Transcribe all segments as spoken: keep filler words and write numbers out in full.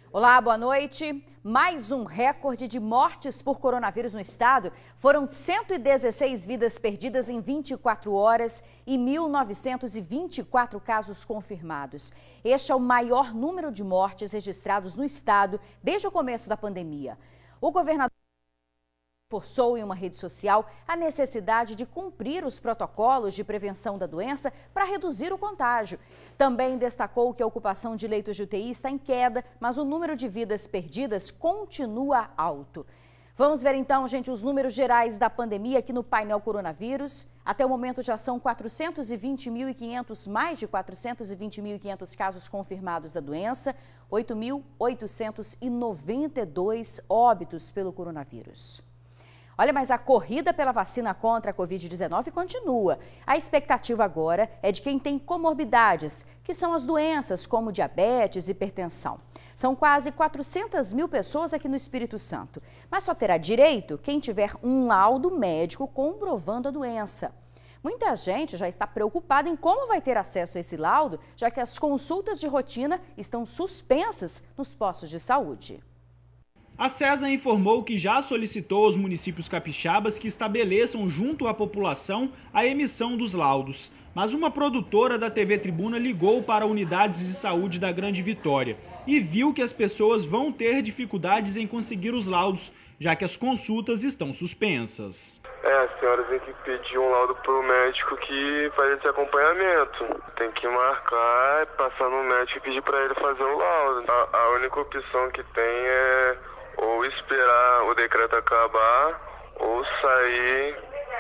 Olá, boa noite. Mais um recorde de mortes por coronavírus no estado. Foram cento e dezesseis vidas perdidas em vinte e quatro horas e mil novecentos e vinte e quatro casos confirmados. Este é o maior número de mortes registrados no estado desde o começo da pandemia. O governador forçou em uma rede social a necessidade de cumprir os protocolos de prevenção da doença para reduzir o contágio. Também destacou que a ocupação de leitos de U T I está em queda, mas o número de vidas perdidas continua alto. Vamos ver então, gente, os números gerais da pandemia aqui no painel coronavírus. Até o momento já são quatrocentos e vinte mil e quinhentos, mais de quatrocentos e vinte mil e quinhentos casos confirmados da doença, oito mil oitocentos e noventa e dois óbitos pelo coronavírus. Olha, mas a corrida pela vacina contra a covid dezenove continua. A expectativa agora é de quem tem comorbidades, que são as doenças como diabetes e hipertensão. São quase quatrocentas mil pessoas aqui no Espírito Santo, mas só terá direito quem tiver um laudo médico comprovando a doença. Muita gente já está preocupada em como vai ter acesso a esse laudo, já que as consultas de rotina estão suspensas nos postos de saúde. A CESA informou que já solicitou aos municípios capixabas que estabeleçam junto à população a emissão dos laudos. Mas uma produtora da T V Tribuna ligou para unidades de saúde da Grande Vitória e viu que as pessoas vão ter dificuldades em conseguir os laudos, já que as consultas estão suspensas. É, a senhora tem que pedir um laudo para o médico que faz esse acompanhamento. Tem que marcar, passar no médico e pedir para ele fazer o laudo. A, a única opção que tem é ou esperar o decreto acabar, ou sair,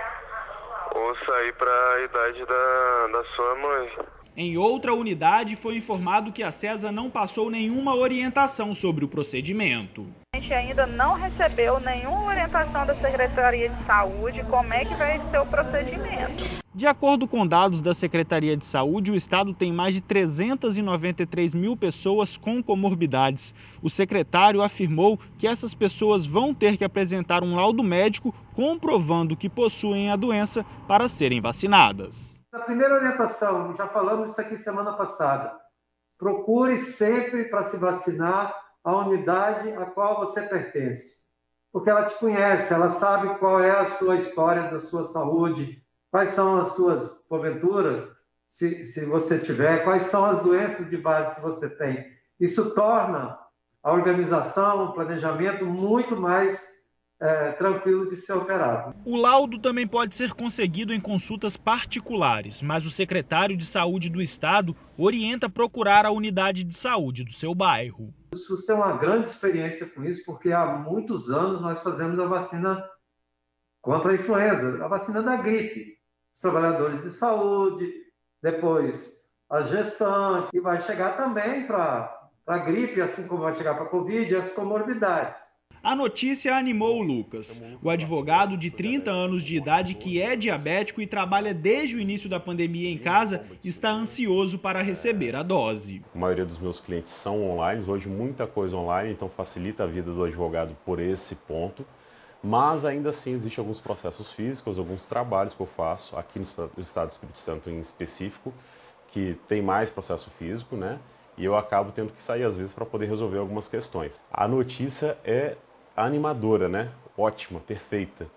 ou sair para a idade da, da sua mãe. Em outra unidade, foi informado que a CESA não passou nenhuma orientação sobre o procedimento. A gente ainda não recebeu nenhuma orientação da Secretaria de Saúde como é que vai ser o procedimento. De acordo com dados da Secretaria de Saúde, o estado tem mais de trezentas e noventa e três mil pessoas com comorbidades. O secretário afirmou que essas pessoas vão ter que apresentar um laudo médico comprovando que possuem a doença para serem vacinadas. A primeira orientação, já falamos isso aqui semana passada, procure sempre para se vacinar a unidade a qual você pertence, porque ela te conhece, ela sabe qual é a sua história da sua saúde, quais são as suas, porventura, se, se você tiver, quais são as doenças de base que você tem. Isso torna a organização, o planejamento muito mais é, tranquilo de ser operado. O laudo também pode ser conseguido em consultas particulares, mas o secretário de Saúde do estado orienta procurar a unidade de saúde do seu bairro. O SUS tem uma grande experiência com isso, porque há muitos anos nós fazemos a vacina contra a influenza, a vacina da gripe. Os trabalhadores de saúde, depois as gestantes, e vai chegar também para a gripe, assim como vai chegar para a Covid, as comorbidades. A notícia animou o Lucas, o advogado de trinta anos de idade que é diabético e trabalha desde o início da pandemia em casa, está ansioso para receber a dose. A maioria dos meus clientes são online, hoje muita coisa online, então facilita a vida do advogado por esse ponto. Mas ainda assim existem alguns processos físicos, alguns trabalhos que eu faço aqui no estado do Espírito Santo em específico, que tem mais processo físico, né? E eu acabo tendo que sair às vezes para poder resolver algumas questões. A notícia é animadora, né? Ótima, perfeita.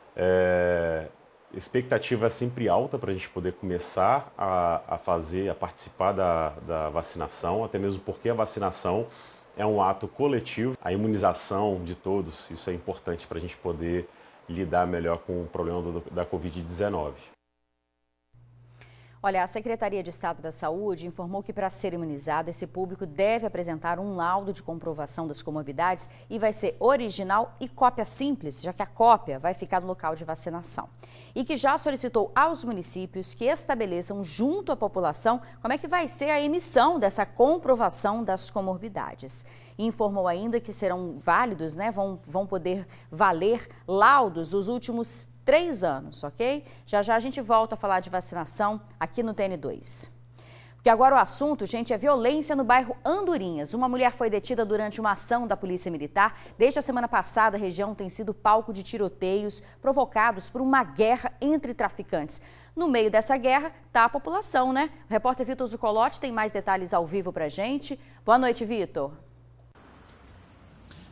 É... A expectativa é sempre alta para a gente poder começar a, a fazer, a participar da, da vacinação, até mesmo porque a vacinação é um ato coletivo, a imunização de todos, isso é importante para a gente poder lidar melhor com o problema do, da covid dezenove. Olha, a Secretaria de Estado da Saúde informou que para ser imunizado, esse público deve apresentar um laudo de comprovação das comorbidades e vai ser original e cópia simples, já que a cópia vai ficar no local de vacinação. E que já solicitou aos municípios que estabeleçam junto à população como é que vai ser a emissão dessa comprovação das comorbidades. E informou ainda que serão válidos, né, vão, vão poder valer laudos dos últimos três anos, ok? Já já a gente volta a falar de vacinação aqui no T N dois. Porque agora o assunto, gente, é violência no bairro Andorinhas. Uma mulher foi detida durante uma ação da Polícia Militar. Desde a semana passada, a região tem sido palco de tiroteios provocados por uma guerra entre traficantes. No meio dessa guerra está a população, né? O repórter Vitor Zucolotti tem mais detalhes ao vivo pra gente. Boa noite, Vitor.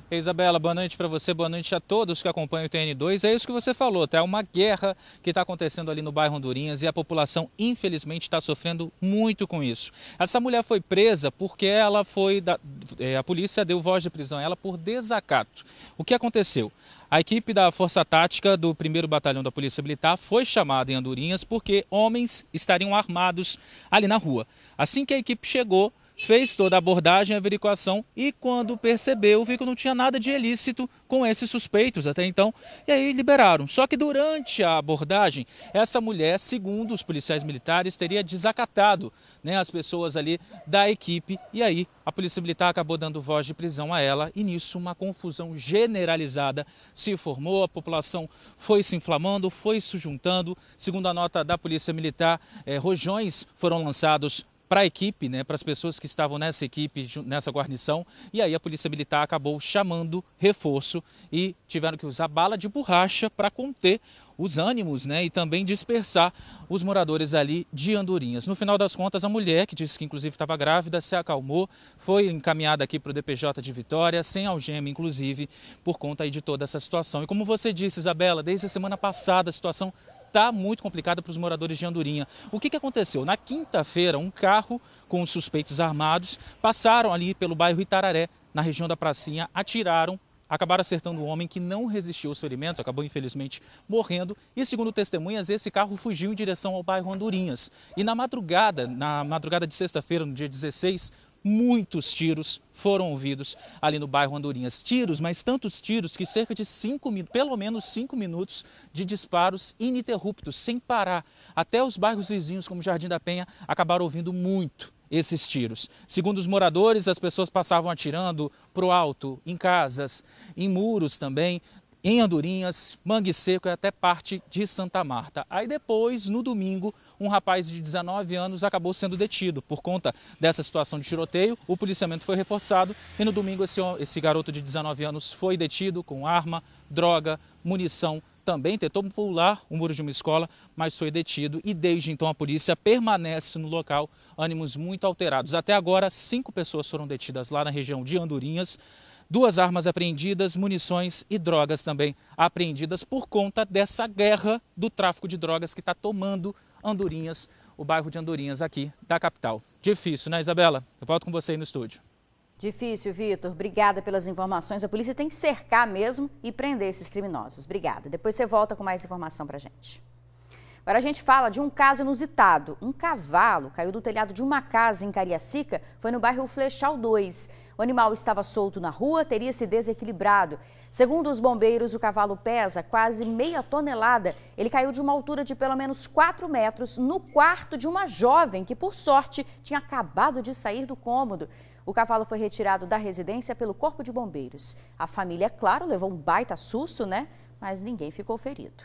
Isabela, boa noite para você, boa noite a todos que acompanham o T N dois. É isso que você falou, tá? É uma guerra que está acontecendo ali no bairro Andorinhas e a população, infelizmente, está sofrendo muito com isso. Essa mulher foi presa porque ela foi, da, é, a polícia deu voz de prisão a ela por desacato. O que aconteceu? A equipe da Força Tática do primeiro Batalhão da Polícia Militar foi chamada em Andorinhas porque homens estariam armados ali na rua. Assim que a equipe chegou, fez toda a abordagem, a averiguação e quando percebeu, viu que não tinha nada de ilícito com esses suspeitos até então, e aí liberaram. Só que durante a abordagem, essa mulher, segundo os policiais militares, teria desacatado, né, as pessoas ali da equipe e aí a Polícia Militar acabou dando voz de prisão a ela e nisso uma confusão generalizada se formou, a população foi se inflamando, foi se juntando. Segundo a nota da Polícia Militar, eh, rojões foram lançados para a equipe, né, para as pessoas que estavam nessa equipe, nessa guarnição, e aí a Polícia Militar acabou chamando reforço e tiveram que usar bala de borracha para conter os ânimos, né, e também dispersar os moradores ali de Andorinhas. No final das contas, a mulher, que disse que inclusive estava grávida, se acalmou, foi encaminhada aqui para o D P J de Vitória, sem algema inclusive, por conta aí de toda essa situação. E como você disse, Isabela, desde a semana passada a situação está muito complicada para os moradores de Andorinha. O que, que aconteceu? Na quinta-feira, um carro com os suspeitos armados passaram ali pelo bairro Itararé, na região da Pracinha, atiraram, acabaram acertando um homem que não resistiu aos ferimentos, acabou infelizmente morrendo e, segundo testemunhas, esse carro fugiu em direção ao bairro Andorinhas. E na madrugada, na madrugada de sexta-feira, no dia dezesseis, muitos tiros foram ouvidos ali no bairro Andorinhas. Tiros, mas tantos tiros que cerca de cinco, pelo menos cinco minutos de disparos ininterruptos, sem parar. Até os bairros vizinhos, como Jardim da Penha, acabaram ouvindo muito esses tiros. Segundo os moradores, as pessoas passavam atirando para o alto, em casas, em muros também, em Andorinhas, Mangue Seco e até parte de Santa Marta. Aí depois, no domingo, um rapaz de dezenove anos acabou sendo detido. Por conta dessa situação de tiroteio, o policiamento foi reforçado e no domingo esse, esse garoto de dezenove anos foi detido com arma, droga, munição. Também tentou pular o muro de uma escola, mas foi detido e desde então a polícia permanece no local, ânimos muito alterados. Até agora, cinco pessoas foram detidas lá na região de Andorinhas. Duas armas apreendidas, munições e drogas também apreendidas por conta dessa guerra do tráfico de drogas que está tomando Andorinhas, o bairro de Andorinhas aqui da capital. Difícil, né, Isabela? Eu volto com você aí no estúdio. Difícil, Vitor. Obrigada pelas informações. A polícia tem que cercar mesmo e prender esses criminosos. Obrigada. Depois você volta com mais informação pra gente. Agora a gente fala de um caso inusitado. Um cavalo caiu do telhado de uma casa em Cariacica, foi no bairro Flechal dois. O animal estava solto na rua, teria se desequilibrado. Segundo os bombeiros, o cavalo pesa quase meia tonelada. Ele caiu de uma altura de pelo menos quatro metros no quarto de uma jovem que, por sorte, tinha acabado de sair do cômodo. O cavalo foi retirado da residência pelo Corpo de Bombeiros. A família, é claro, levou um baita susto, né? Mas ninguém ficou ferido.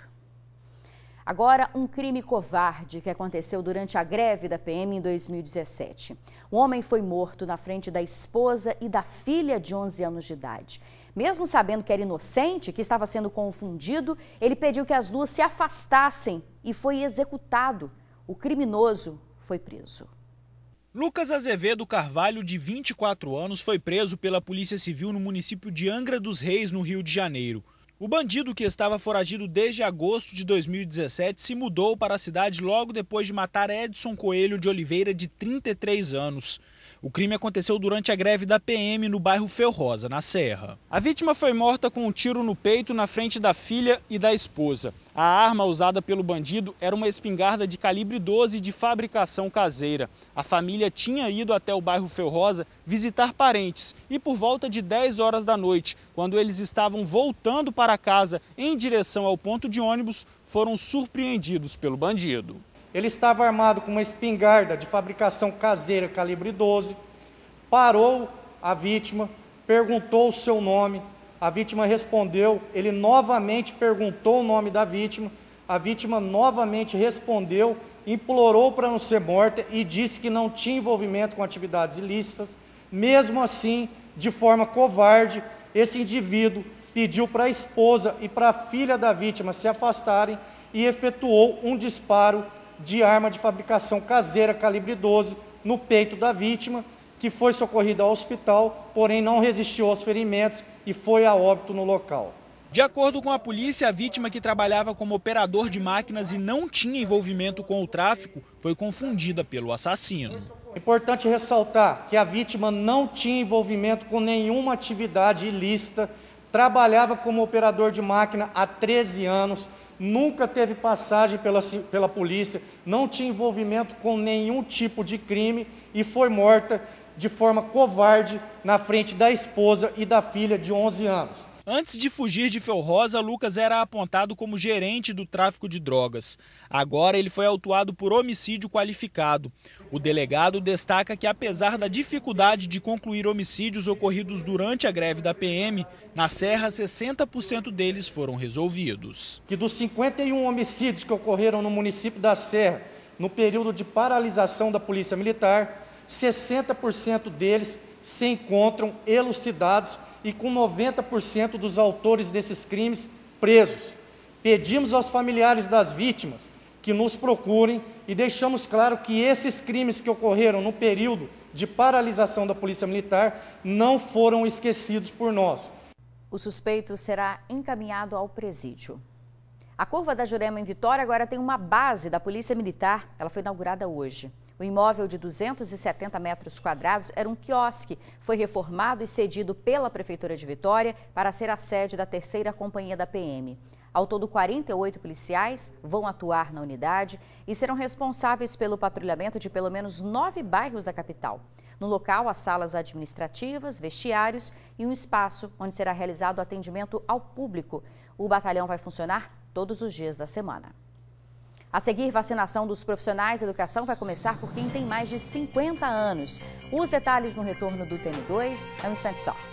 Agora, um crime covarde que aconteceu durante a greve da P M em dois mil e dezessete. Um homem foi morto na frente da esposa e da filha de onze anos de idade. Mesmo sabendo que era inocente, que estava sendo confundido, ele pediu que as duas se afastassem e foi executado. O criminoso foi preso. Lucas Azevedo Carvalho, de vinte e quatro anos, foi preso pela Polícia Civil no município de Angra dos Reis, no Rio de Janeiro. O bandido, que estava foragido desde agosto de dois mil e dezessete, se mudou para a cidade logo depois de matar Edson Coelho de Oliveira, de trinta e três anos. O crime aconteceu durante a greve da P M no bairro Felrosa, na Serra. A vítima foi morta com um tiro no peito na frente da filha e da esposa. A arma usada pelo bandido era uma espingarda de calibre doze de fabricação caseira. A família tinha ido até o bairro Felrosa visitar parentes e por volta de dez horas da noite, quando eles estavam voltando para casa em direção ao ponto de ônibus, foram surpreendidos pelo bandido. Ele estava armado com uma espingarda de fabricação caseira calibre doze, parou a vítima, perguntou o seu nome, a vítima respondeu, ele novamente perguntou o nome da vítima, a vítima novamente respondeu, implorou para não ser morta e disse que não tinha envolvimento com atividades ilícitas. Mesmo assim, de forma covarde, esse indivíduo pediu para a esposa e para a filha da vítima se afastarem e efetuou um disparo de arma de fabricação caseira calibre doze no peito da vítima, que foi socorrida ao hospital, porém não resistiu aos ferimentos e foi a óbito no local. De acordo com a polícia, a vítima, que trabalhava como operador de máquinas e não tinha envolvimento com o tráfico, foi confundida pelo assassino. É importante ressaltar que a vítima não tinha envolvimento com nenhuma atividade ilícita, trabalhava como operador de máquina há treze anos, nunca teve passagem pela, pela polícia, não tinha envolvimento com nenhum tipo de crime e foi morta de forma covarde na frente da esposa e da filha de onze anos. Antes de fugir de Felrosa, Lucas era apontado como gerente do tráfico de drogas. Agora ele foi autuado por homicídio qualificado. O delegado destaca que, apesar da dificuldade de concluir homicídios ocorridos durante a greve da P M, na Serra, sessenta por cento deles foram resolvidos. Que dos cinquenta e um homicídios que ocorreram no município da Serra, no período de paralisação da Polícia Militar, sessenta por cento deles se encontram elucidados e com noventa por cento dos autores desses crimes presos. Pedimos aos familiares das vítimas que nos procurem e deixamos claro que esses crimes que ocorreram no período de paralisação da Polícia Militar não foram esquecidos por nós. O suspeito será encaminhado ao presídio. A Curva da Jurema, em Vitória, agora tem uma base da Polícia Militar. Ela foi inaugurada hoje. O imóvel de duzentos e setenta metros quadrados era um quiosque. Foi reformado e cedido pela Prefeitura de Vitória para ser a sede da terceira companhia da P M. Ao todo, quarenta e oito policiais vão atuar na unidade e serão responsáveis pelo patrulhamento de pelo menos nove bairros da capital. No local, há salas administrativas, vestiários e um espaço onde será realizado atendimento ao público. O batalhão vai funcionar todos os dias da semana. A seguir, vacinação dos profissionais da educação vai começar por quem tem mais de cinquenta anos. Os detalhes no retorno do T N dois é um instante só.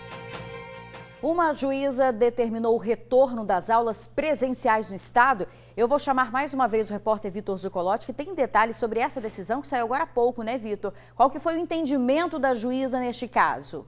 Uma juíza determinou o retorno das aulas presenciais no estado. Eu vou chamar mais uma vez o repórter Vitor Zucolotti, que tem detalhes sobre essa decisão que saiu agora há pouco, né, Vitor? Qual que foi o entendimento da juíza neste caso?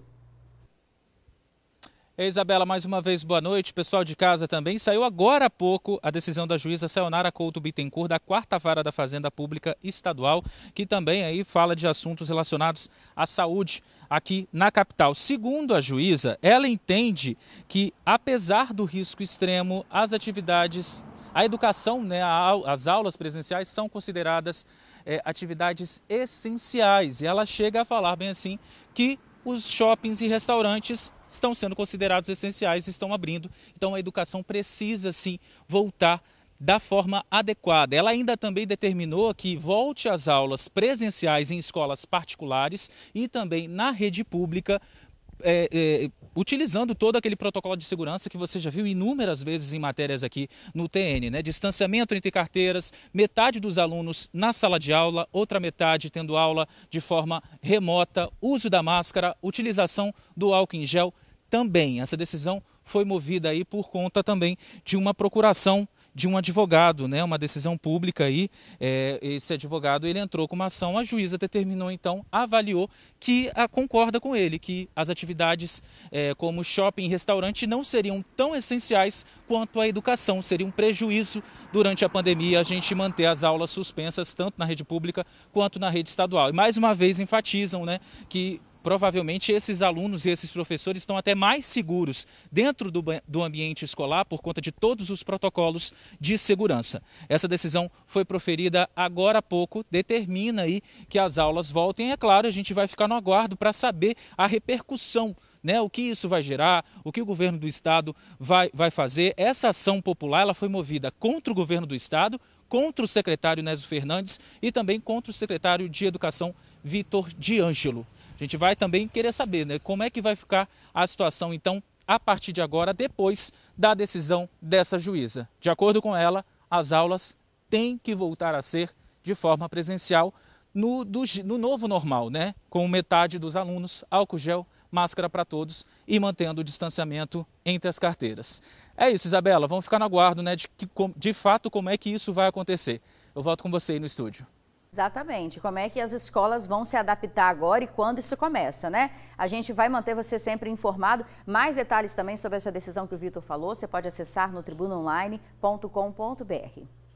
Ei, Isabela, mais uma vez, boa noite. Pessoal de casa também. Saiu agora há pouco a decisão da juíza Sayonara Couto Bittencourt, da quarta Vara da Fazenda Pública Estadual, que também aí fala de assuntos relacionados à saúde aqui na capital. Segundo a juíza, ela entende que, apesar do risco extremo, as atividades, a educação, né, as aulas presenciais são consideradas é, atividades essenciais. E ela chega a falar bem assim que os shoppings e restaurantes estão sendo considerados essenciais, estão abrindo. Então a educação precisa sim voltar da forma adequada. Ela ainda também determinou que volte às aulas presenciais em escolas particulares e também na rede pública, é, é, utilizando todo aquele protocolo de segurança que você já viu inúmeras vezes em matérias aqui no T N, né? Distanciamento entre carteiras, metade dos alunos na sala de aula, outra metade tendo aula de forma remota, uso da máscara, utilização do álcool em gel também. Essa decisão foi movida aí por conta também de uma procuração de um advogado, né? Uma decisão pública aí, é, esse advogado ele entrou com uma ação, a juíza determinou então, avaliou que a, concorda com ele, que as atividades é, como shopping e restaurante não seriam tão essenciais quanto a educação, seria um prejuízo durante a pandemia a gente manter as aulas suspensas tanto na rede pública quanto na rede estadual. E mais uma vez enfatizam, né, que provavelmente esses alunos e esses professores estão até mais seguros dentro do, do ambiente escolar por conta de todos os protocolos de segurança. Essa decisão foi proferida agora há pouco, determina aí que as aulas voltem. É claro, a gente vai ficar no aguardo para saber a repercussão, né, o que isso vai gerar, o que o governo do estado vai, vai fazer. Essa ação popular ela foi movida contra o governo do estado, contra o secretário Nésio Fernandes e também contra o secretário de Educação, Vitor de Ângelo. A gente vai também querer saber, né, como é que vai ficar a situação, então, a partir de agora, depois da decisão dessa juíza. De acordo com ela, as aulas têm que voltar a ser de forma presencial no, do, no novo normal, né, com metade dos alunos, álcool gel, máscara para todos e mantendo o distanciamento entre as carteiras. É isso, Isabela, vamos ficar no aguardo, né, de, que, de fato como é que isso vai acontecer. Eu volto com você aí no estúdio. Exatamente. Como é que as escolas vão se adaptar agora e quando isso começa, né? A gente vai manter você sempre informado. Mais detalhes também sobre essa decisão que o Vitor falou, você pode acessar no tribuna online ponto com ponto br.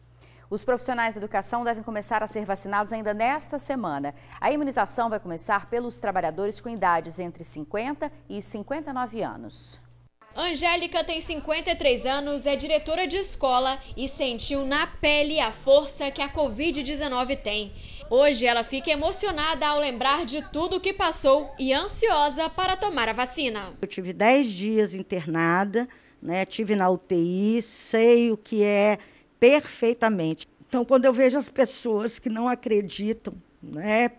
Os profissionais da educação devem começar a ser vacinados ainda nesta semana. A imunização vai começar pelos trabalhadores com idades entre cinquenta e cinquenta e nove anos. Angélica tem cinquenta e três anos, é diretora de escola e sentiu na pele a força que a covid dezenove tem. Hoje ela fica emocionada ao lembrar de tudo que passou e ansiosa para tomar a vacina. Eu tive dez dias internada, né? Tive na U T I, sei o que é perfeitamente. Então, quando eu vejo as pessoas que não acreditam, né,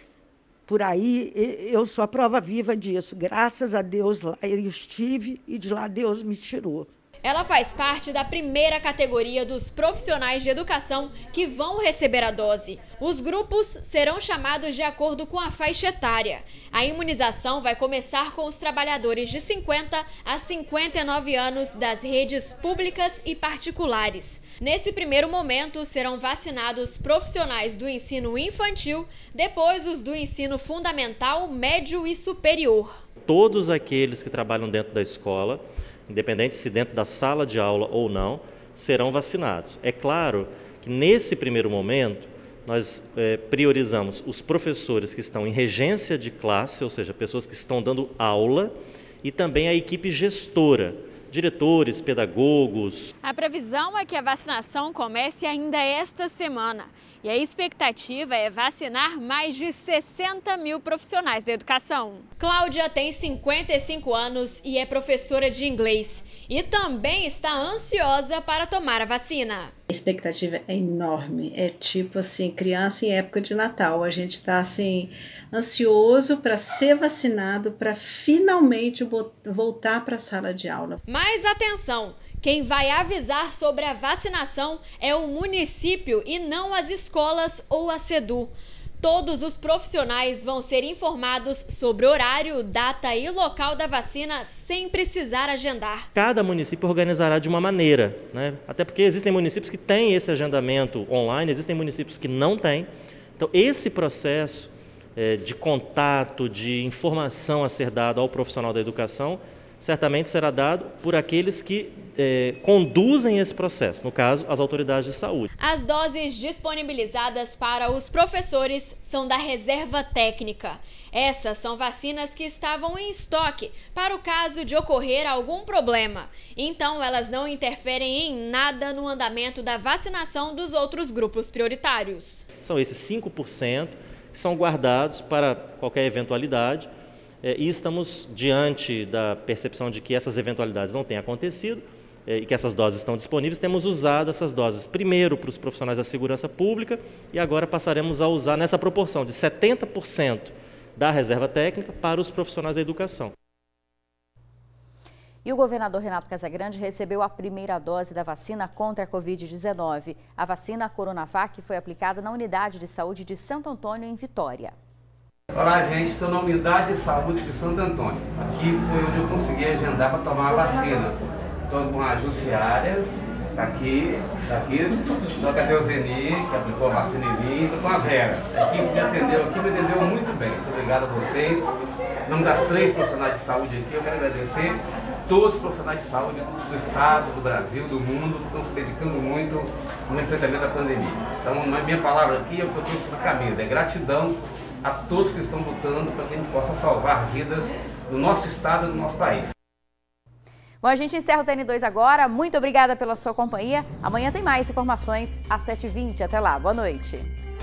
por aí, eu sou a prova viva disso. Graças a Deus, lá eu estive e de lá Deus me tirou. Ela faz parte da primeira categoria dos profissionais de educação que vão receber a dose. Os grupos serão chamados de acordo com a faixa etária. A imunização vai começar com os trabalhadores de cinquenta a cinquenta e nove anos das redes públicas e particulares. Nesse primeiro momento, serão vacinados profissionais do ensino infantil, depois os do ensino fundamental, médio e superior. Todos aqueles que trabalham dentro da escola, independente se dentro da sala de aula ou não, serão vacinados. É claro que nesse primeiro momento nós é, priorizamos os professores que estão em regência de classe, ou seja, pessoas que estão dando aula, e também a equipe gestora, diretores, pedagogos. A previsão é que a vacinação comece ainda esta semana e a expectativa é vacinar mais de sessenta mil profissionais da educação. Cláudia tem cinquenta e cinco anos e é professora de inglês e também está ansiosa para tomar a vacina. A expectativa é enorme, é tipo assim, criança em época de Natal, a gente está assim ansioso para ser vacinado, para finalmente voltar para a sala de aula. Mas atenção, quem vai avisar sobre a vacinação é o município e não as escolas ou a SEDU. Todos os profissionais vão ser informados sobre horário, data e local da vacina sem precisar agendar. Cada município organizará de uma maneira, né? Até porque existem municípios que têm esse agendamento online, existem municípios que não têm. Então, esse processo é, de contato, de informação a ser dado ao profissional da educação, certamente será dado por aqueles que eh, conduzem esse processo, no caso, as autoridades de saúde. As doses disponibilizadas para os professores são da reserva técnica. Essas são vacinas que estavam em estoque para o caso de ocorrer algum problema. Então, elas não interferem em nada no andamento da vacinação dos outros grupos prioritários. São esses cinco por cento que são guardados para qualquer eventualidade. E estamos diante da percepção de que essas eventualidades não têm acontecido e que essas doses estão disponíveis. Temos usado essas doses primeiro para os profissionais da segurança pública e agora passaremos a usar nessa proporção de setenta por cento da reserva técnica para os profissionais da educação. E o governador Renato Casagrande recebeu a primeira dose da vacina contra a covid dezenove. A vacina Coronavac foi aplicada na unidade de saúde de Santo Antônio, em Vitória. Olá, gente, estou na unidade de saúde de Santo Antônio. Aqui foi onde eu consegui agendar para tomar a vacina. Estou com a Jussiária, tá aqui, tá aqui. Estou com a Deuseni, que aplicou a vacina em mim. Estou com a Vera. A equipe que atendeu aqui me atendeu muito bem. Muito obrigado a vocês. Em nome das três profissionais de saúde aqui, eu quero agradecer todos os profissionais de saúde do estado, do Brasil, do mundo, que estão se dedicando muito no enfrentamento da pandemia. Então, a minha palavra aqui é o que eu trouxe na camisa, é gratidão a todos que estão lutando para que a gente possa salvar vidas do nosso estado e do nosso país. Bom, a gente encerra o T N dois agora. Muito obrigada pela sua companhia. Amanhã tem mais informações às sete e vinte. Até lá. Boa noite.